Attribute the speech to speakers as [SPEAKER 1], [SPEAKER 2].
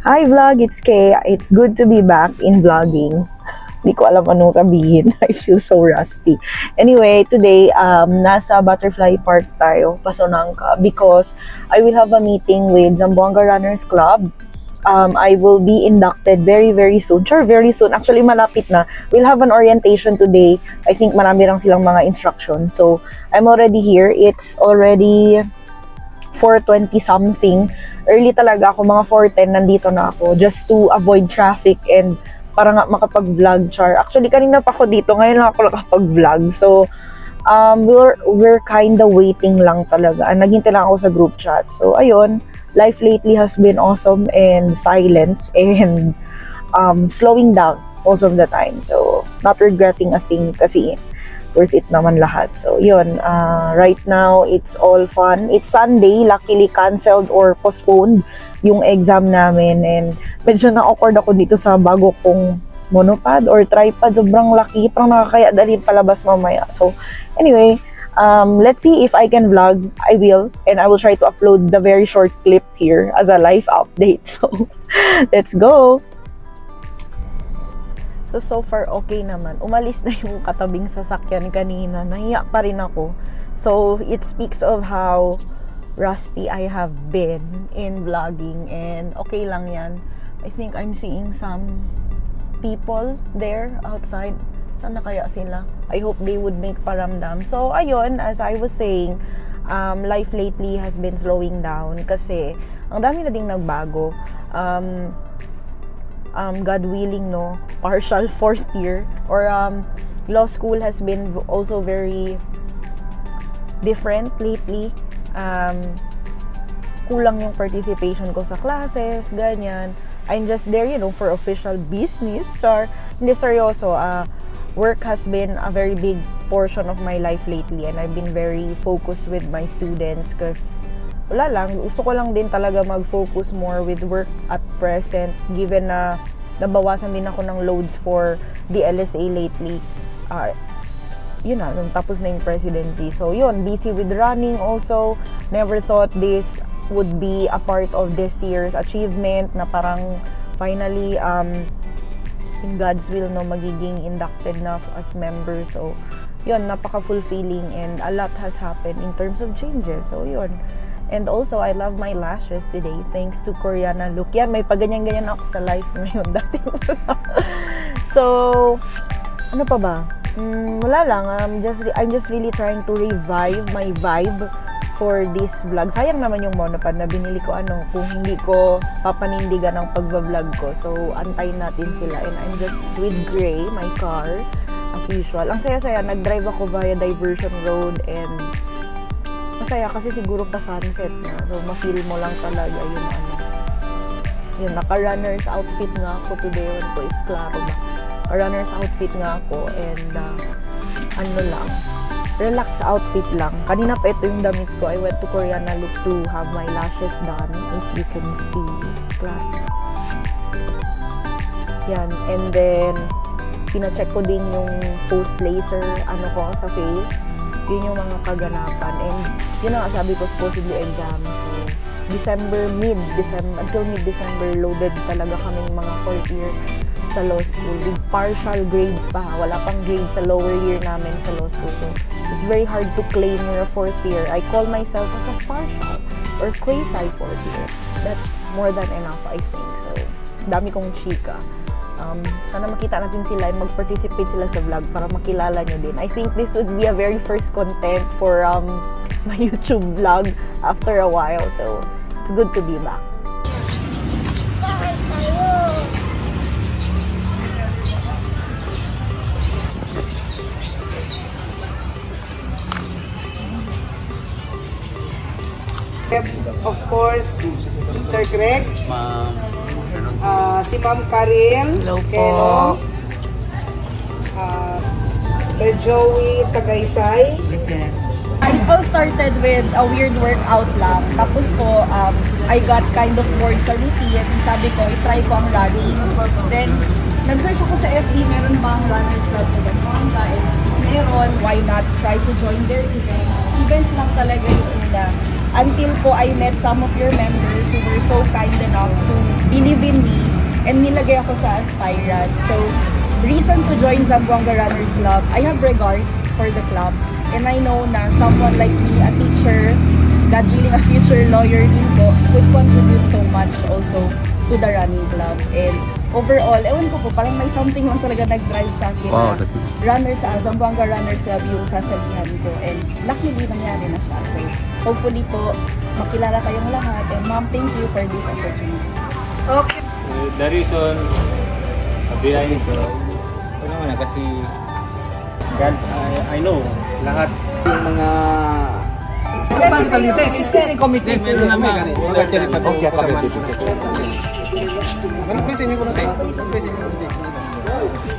[SPEAKER 1] Hi vlog, it's Kay. It's good to be back in vlogging. Hindi ko alam anong sabihin. I feel so rusty. Anyway, today, nasa Butterfly Park tayo, Pasonangka, because I will have a meeting with Zamboanga Runners Club. I will be inducted very soon. Sure, very soon. Actually, malapit na. We'll have an orientation today. I think marami lang silang mga instructions. So, I'm already here. It's already 4:20 something. Early talaga ako, mga 4:10 nandito na ako just to avoid traffic and para nga makapag-vlog, char. Actually, kanina pa ako dito, ngayon lang ako nakapag-vlog. So, we're kinda waiting lang talaga. Naghintay lang ako sa group chat. So, ayun, life lately has been awesome and silent and slowing down most of the time. So, not regretting a thing kasi worth it naman lahat. So, yun. Right now, it's all fun. It's Sunday. Luckily, canceled or postponed yung exam namin. And medyo na-awkward ako dito sa bago kong monopod or tripod. Sobrang laki. Parang nakakaya dalhin palabas mamaya. So, anyway, let's see if I can vlog. I will. And I will try to upload the very short clip here as a live update. So, let's go! So far, okay naman. Umalis na yung katabing sasakyan kanina. Nahiya pa rin ako. So, it speaks of how rusty I have been in vlogging. And okay lang yan. I think I'm seeing some people there outside. Sana kaya sila? I hope they would make paramdam. So, ayun, as I was saying, life lately has been slowing down kasi ang dami na ding nagbago. God willing, no, partial fourth year or law school has been also very different lately. Kulang yung participation ko sa classes, ganyan. I'm just there, you know, for official business. Char. Hindi, seryoso. Work has been a very big portion of my life lately and I've been very focused with my students because wala lang, gusto ko lang din talaga mag-focus more with work at present given na nabawasan din ako ng loads for the LSA lately. Yun na, nung tapos na yung presidency. So yun, busy with running also. Never thought this would be a part of this year's achievement na parang finally in God's will, no, magiging inducted na as member. So yun, napaka-fulfilling and a lot has happened in terms of changes. So yun. And also, I love my lashes today thanks to Koreana Look. Yan, may paganyan-ganyan ako sa life ngayon. Dati so, ano pa ba? Wala lang. I'm just really trying to revive my vibe for this vlog. Sayang naman yung monopod na binili ko kung hindi ko papanindigan ang pagbablog ko. So, antayin natin sila. And I'm just with Gray, my car, as usual. Ang saya-saya, nag-drive ako via Diversion Road and masaya kasi siguro pa sunset na. So, ma-feel mo lang talaga yung yun, naka-runner's outfit nga ako today. Ewan ko if klaro ba. Runner's outfit nga ako and lang, relax outfit lang. Kanina pa ito yung damit ko. I went to Koreana Look to have my lashes done. If you can see. Klaro. Yan. And then, pina-check ko din yung post-laser ko sa face. Yun yung mga kaganapan. And yun ang sabi ko, supposedly exam. So, until mid-December, loaded talaga kaming mga 4th year sa law school. With partial grades pa. Wala pang grades sa lower year namin sa law school. So, it's very hard to claim you're a 4th year. I call myself as a partial or quasi 4th year. That's more than enough, I think. So, dami kong chika. Sana makita natin sila and mag-participate sila sa vlog para makilala nyo din. I think this would be a very first content for my YouTube vlog after a while. So, it's good to be back.
[SPEAKER 2] Of course, Sir Greg. Si Ma'am Karin.
[SPEAKER 1] Hello po.
[SPEAKER 2] Sir Joey Sagaysay.
[SPEAKER 3] It all started with a weird workout lang. Tapos po, I got kind of bored sa routine. Sabi ko, i-try ko ang running. Then, nag-search ako sa FB, meron bang runners club sa Zamboanga? And meron, why not try to join their events? Events lang talaga yung una. until po I met some of your members who were so kind enough to believe in me and nilagay ako sa Aspirant. So, reason to join Zamboanga Runners Club, I have regard for the club and I know na someone like me, a teacher, God willing a future lawyer din po, could contribute so much also to the running club. And overall, ewan ko po, parang may something lang talaga nag-drive sa akin na runners sa Zamboanga Runners Club yung sasabihan ko. And luckily, nangyari na siya. So, hopefully po, makilala kayong lahat. And ma'am, thank you for this opportunity.
[SPEAKER 2] Okay.
[SPEAKER 4] The reason behind ito, ito naman na kasi God, I know, lahat yung mga
[SPEAKER 5] Bakit talite? Screening committee.
[SPEAKER 4] meron naman. Okay,
[SPEAKER 5] Okay,
[SPEAKER 4] Ano presyo niyo ko natin?